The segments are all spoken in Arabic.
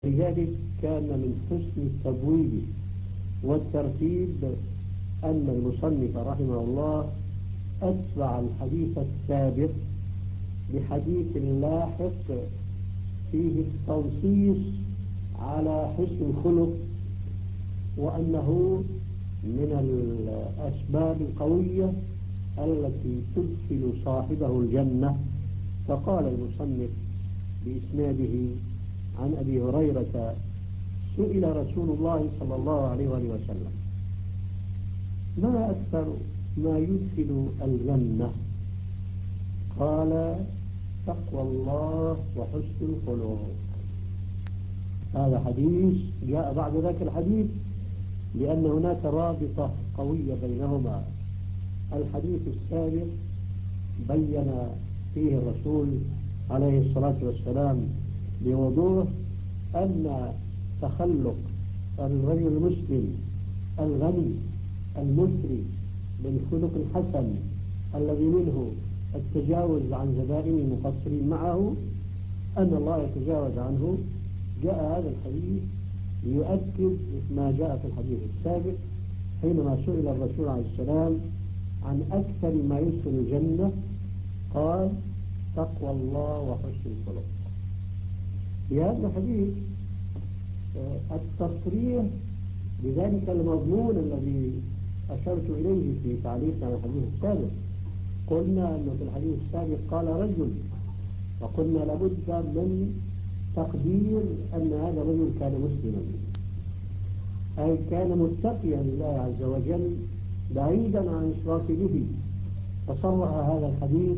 لذلك كان من حسن التبويب والترتيب أن المصنف رحمه الله أتبع الحديث السابق بحديث لاحق فيه التنصيص على حسن الخلق، وأنه من الأسباب القوية التي تدخل صاحبه الجنة. فقال المصنف بإسناده عن أبي هريرة: سئل رسول الله صلى الله عليه وسلم: ما أكثر ما يدخل الجنة؟ قال: تقوى الله وحسن الخلق. هذا حديث جاء بعد ذاك الحديث لأن هناك رابطة قوية بينهما. الحديث السابق بين فيه الرسول عليه الصلاة والسلام بوضوح أن تخلق الرجل المسلم الغني المثري بالخلق الحسن الذي منه التجاوز عن زبائن المقصرين معه أن الله يتجاوز عنه. جاء هذا الحديث ليؤكد ما جاء في الحديث السابق حينما سئل الرسول عليه السلام عن أكثر ما يدخل الجنة، قال: تقوى الله وحسن الخلق. في هذا الحديث التصريح بذلك المضمون الذي أشرت إليه في تعليق على الحديث السابق. قلنا أنه في الحديث السابق قال رجل، وقلنا لابد من تقدير أن هذا الرجل كان مسلما، أي كان متقيا لله عز وجل بعيدا عن الإشراك به. فصرح هذا الحديث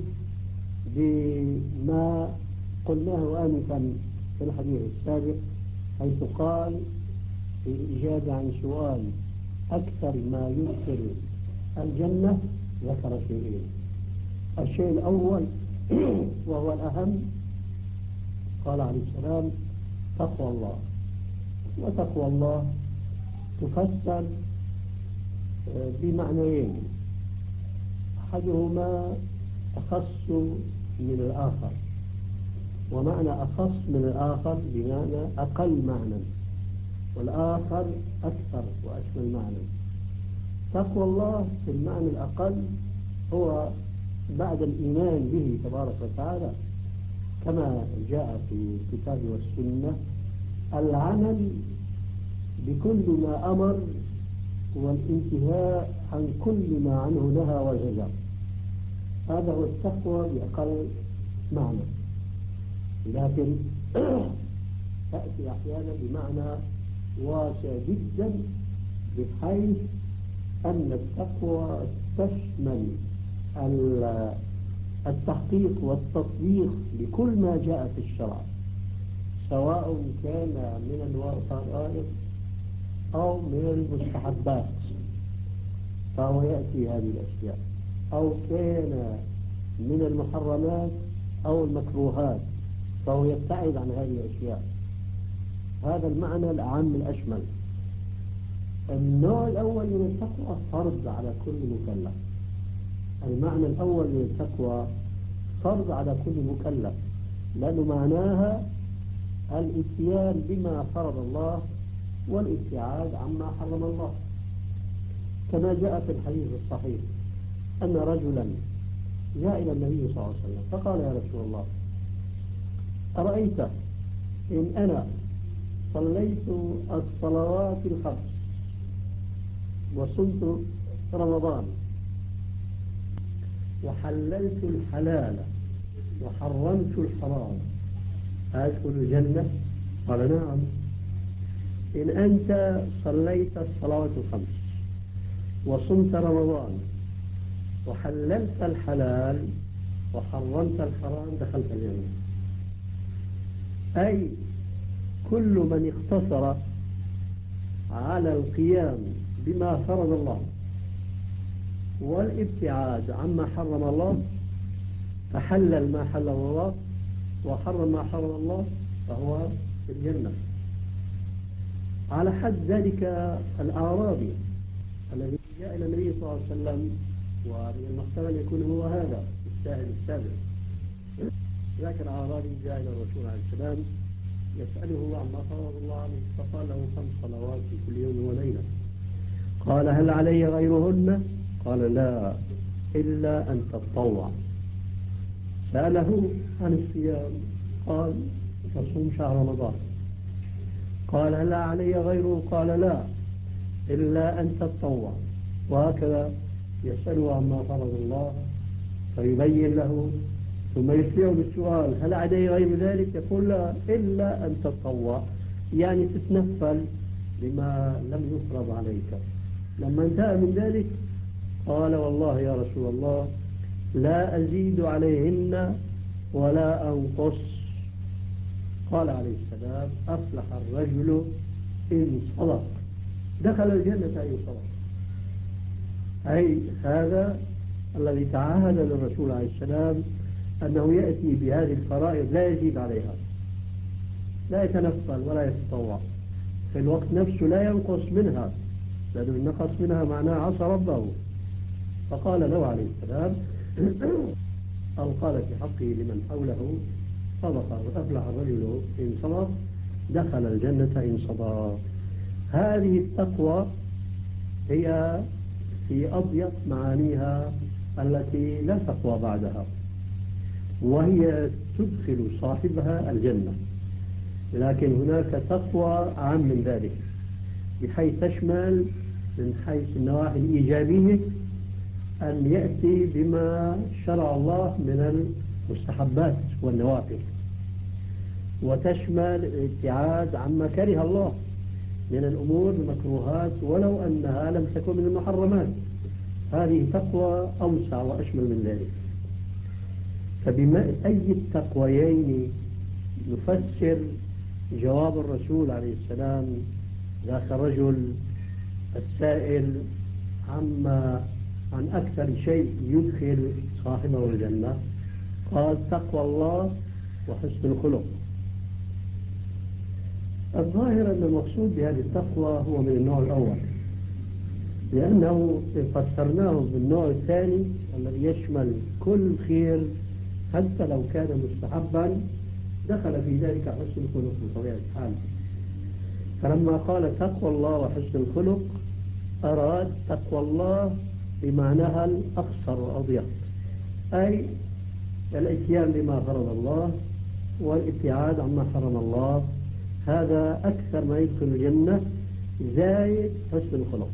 بما قلناه آنفا في الحديث السابق، حيث قال في الإجابة عن سؤال أكثر ما يدخل الجنة ذكر شيئين. الشيء الأول وهو الأهم قال عليه السلام: تقوى الله. وتقوى الله تفسر بمعنيين، أحدهما أخص من الآخر، ومعنى أخص من الآخر بمعنى أقل معنى، والآخر أكثر وأشمل معنى. تقوى الله في المعنى الأقل هو بعد الإيمان به تبارك وتعالى كما جاء في الكتاب والسنة العمل بكل ما أمر والانتهاء عن كل ما عنه نهى وزجر. هذا هو التقوى بأقل معنى، لكن تأتي أحيانا بمعنى واسع جدا، بحيث أن التقوى تشمل التحقيق والتطبيق لكل ما جاء في الشرع، سواء كان من الفرائض أو من المستحبات فهو يأتي هذه الأشياء، أو كان من المحرمات أو المكروهات فهو يبتعد عن هذه الأشياء. هذا المعنى الأعم الأشمل. النوع الأول من التقوى فرض على كل مكلف. المعنى الأول من التقوى فرض على كل مكلف، لأنه معناها الاتيان بما فرض الله والابتعاد عما حرم الله، كما جاء في الحديث الصحيح أن رجلا جاء إلى النبي صلى الله عليه وسلم فقال: يا رسول الله، أرأيت إن أنا صليت الصلوات الخمس وصمت رمضان وحللت الحلال وحرمت الحرام أدخل الجنة؟ قال: نعم. إن أنت صليت الصلوات الخمس وصمت رمضان وحللت الحلال وحرمت الحرام دخلت الجنة. أي كل من اقتصر على القيام بما فرض الله والابتعاد عما حرم الله، فحلل ما حرم الله وحرم ما حرم الله، فهو في الجنة. على حد ذلك الأعرابي الذي جاء إلى النبي صلى الله عليه وسلم، ومن المحتمل يكون هو هذا السائل السابق. ذاك الأعرابي جاء إلى الرسول عليه السلام يسأله عما فرض الله عليه، فقال له 5 صلوات في كل يوم وليلة. قال هل علي غيرهن؟ قال لا، إلا أن تتطوع. سأله عن الصيام، قال تصوم شهر رمضان. قال هل علي غيره؟ قال لا، إلا أن تتطوع. وهكذا يسأله عما فرض الله فيبين له، ثم يسأله بالسؤال هل علي غير ذلك؟ يقول لا، إلا أن تتطوع، يعني تتنفل بما لم يفرض عليك. لما انتهى من ذلك قال والله يا رسول الله لا أزيد عليهن ولا أنقص. قال عليه السلام أفلح الرجل إن صدق، دخل الجنة إن صدق. أي هذا الذي تعهد للرسول عليه السلام أنه يأتي بهذه الفرائض لا يزيد عليها، لا يتنفل ولا يتطوع، في الوقت نفسه لا ينقص منها، لأنه النقص منها معناه عصى ربه. فقال له عليه السلام أو قال في حقه لمن حوله صدق، أفلح الرجل إن صدق، دخل الجنة إن صدق. هذه التقوى هي في أضيق معانيها التي لا تقوى بعدها، وهي تدخل صاحبها الجنة. لكن هناك تقوى أعم من ذلك، بحيث تشمل من حيث النواحي الإيجابية أن يأتي بما شرع الله من المستحبات والنوافل، وتشمل الابتعاد عما كره الله من الأمور المكروهات ولو أنها لم تكن من المحرمات. هذه تقوى أوسع وأشمل من ذلك. فبما أي التقويين نفسر جواب الرسول عليه السلام ذاك الرجل السائل عن أكثر شيء يدخل صاحبه الجنة؟ قال تقوى الله وحسن الخلق. الظاهر أن المقصود بهذه التقوى هو من النوع الأول، لأنه إن فسرناه بالنوع الثاني الذي يشمل كل خير حتى لو كان مستحبا دخل في ذلك حسن الخلق بطبيعة الحال. فلما قال تقوى الله وحسن الخلق أراد تقوى الله بمعناها الأقصر وأضيق، أي الاتيان بما فرض الله والابتعاد عما حرم الله، هذا أكثر ما يدخل الجنة زائد حسن الخلق.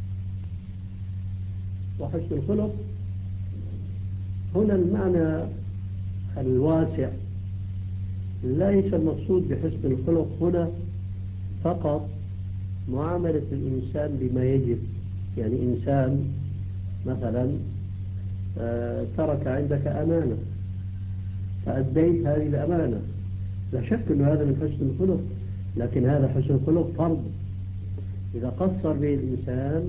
وحسن الخلق هنا المعنى الواسع، ليس المقصود بحسن الخلق هنا فقط معاملة الإنسان بما يجب. يعني إنسان مثلا ترك عندك أمانة فأديت هذه الأمانة، لا شك أن هذا من حسن الخلق، لكن هذا حسن الخلق فرض. إذا قصر به الإنسان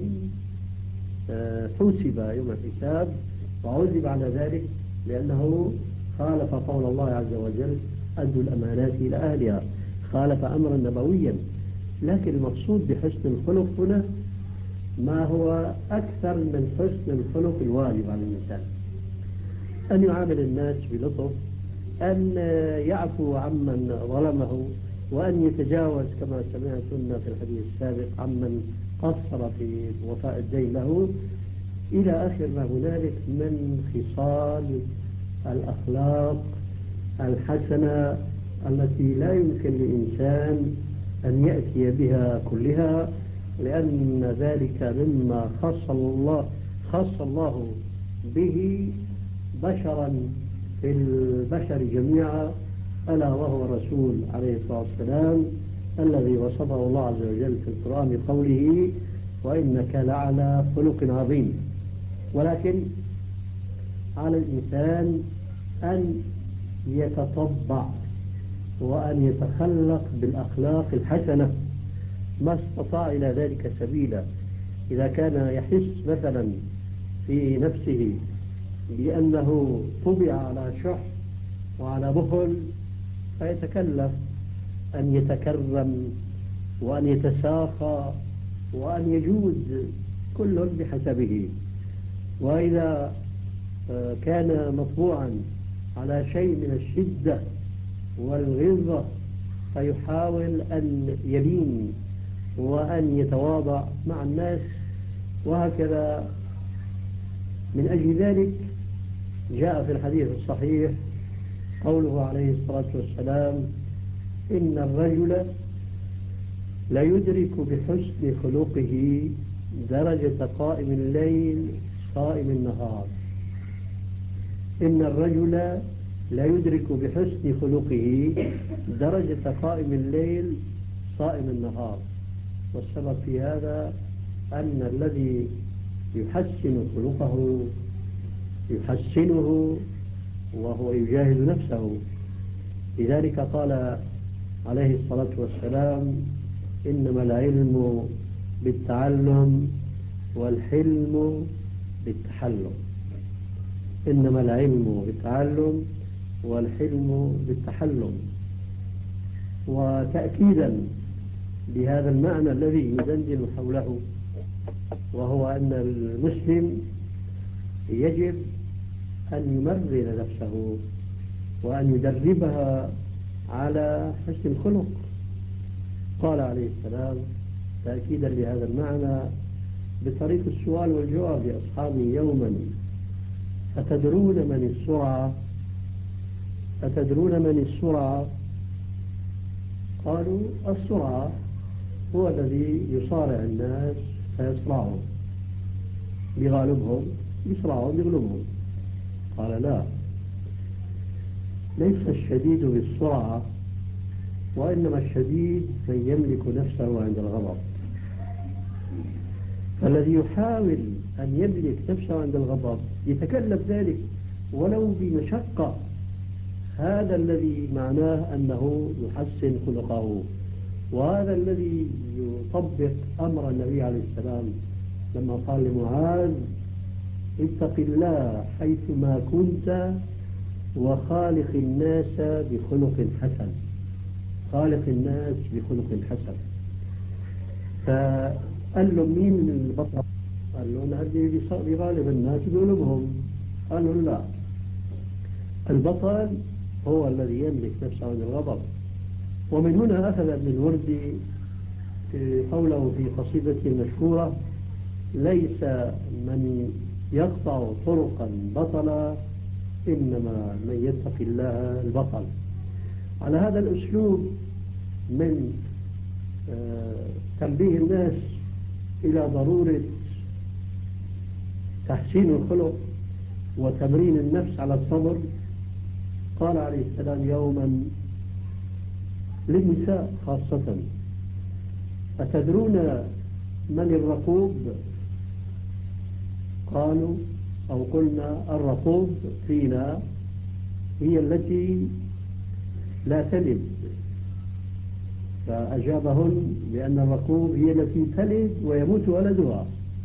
حوسب يوم الحساب وعذب على ذلك، لأنه خالف قول الله عز وجل أدوا الأمانات إلى أهلها، خالف أمرا نبويا. لكن المقصود بحسن الخلق هنا ما هو أكثر من حسن الخلق الواجب على الإنسان، أن يعامل الناس بلطف، أن يعفو عمن ظلمه، وأن يتجاوز كما سمعتنا في الحديث السابق عمن قصر في وفاء الدين له، إلى آخر ما هنالك من خصال الأخلاق الحسنة التي لا يمكن لإنسان أن يأتي بها كلها، لأن ذلك مما خص الله به بشرا في البشر جميعا، ألا وهو الرسول عليه الصلاة والسلام الذي وصفه الله عز وجل في القرآن بقوله وإنك لعلى خلق عظيم. ولكن على الإنسان أن يتطبع وأن يتخلق بالأخلاق الحسنة ما استطاع إلى ذلك سبيلا. إذا كان يحس مثلا في نفسه بأنه طبع على شح وعلى بخل، فيتكلف أن يتكرم وأن يتساخى وأن يجود كل بحسبه. وإذا كان مطبوعا على شيء من الشدة والغلظة فيحاول أن يلين وأن يتواضع مع الناس وهكذا. من أجل ذلك جاء في الحديث الصحيح قوله عليه الصلاة والسلام: إن الرجل لا يدرك بحسن خلقه درجة قائم الليل صائم النهار. إن الرجل لا يدرك بحسن خلقه درجة قائم الليل صائم النهار. والسبب في هذا أن الذي يحسن خلقه يحسنه وهو يجاهد نفسه. لذلك قال عليه الصلاة والسلام: إنما العلم بالتعلم والحلم بالتحلم. إنما العلم بالتعلم والحلم بالتحلم. وتأكيدا بهذا المعنى الذي يدندن حوله، وهو أن المسلم يجب أن يمرن نفسه وأن يدربها على حسن الخلق. قال عليه السلام تأكيدا لهذا المعنى بطريق السؤال والجواب لأصحابه يوما: أتدرون من السرعة؟ أتدرون من السرعة؟ قالوا: السرعة هو الذي يصارع الناس فيصرعهم، بغالبهم يصرعهم بغلبهم. قال: لا، ليس الشديد بالسرعة، وإنما الشديد من يملك نفسه عند الغضب. فالذي يحاول أن يملك نفسه عند الغضب يتكلف ذلك ولو بمشقة. هذا الذي معناه أنه يحسن خلقه، وهذا الذي يطبق أمر النبي عليه السلام لما قال لمعاذ: اتق الله حيثما كنت وخالق الناس بخلق حسن. خالق الناس بخلق حسن. فقال له: مين البطل؟ قال له: نهدي بغالب الناس بقلوبهم. قال له: لا، البطل هو الذي يملك نفسه عن الغضب. ومن هنا أخذ ابن الوردي قوله في قصيدته المشهورة: ليس من يقطع طرقا بطلا، إنما من يتقي الله البطل. على هذا الأسلوب من تنبيه الناس إلى ضرورة تحسين الخلق وتمرين النفس على الصبر، قال عليه السلام يوما للنساء خاصة: أتدرون من الرقوب؟ قالوا أو قلنا: الرقوب فينا هي التي لا تلد. فأجابهن بأن الرقوب هي التي تلد ويموت ولدها،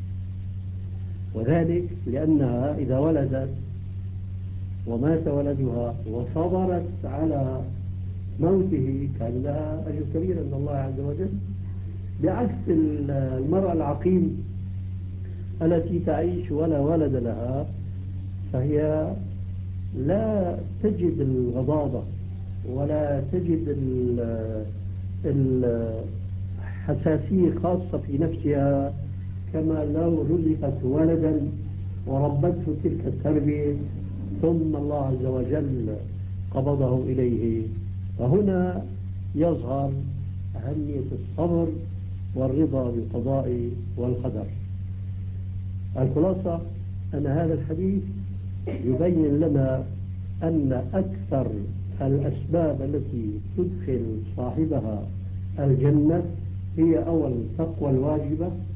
وذلك لأنها إذا ولدت ومات ولدها وصبرت على موته كان لها أجر كبير عند الله عز وجل، بعكس المرأة العقيم التي تعيش ولا ولد لها، فهي لا تجد الغضاضة ولا تجد الحساسية خاصة في نفسها كما لو رزقت ولدا وربته تلك التربية ثم الله عز وجل قبضه إليه. فهنا يظهر أهمية الصبر والرضا بالقضاء والقدر. الخلاصة أن هذا الحديث يبين لنا أن أكثر الأسباب التي تدخل صاحبها الجنة هي أول التقوى الواجبة،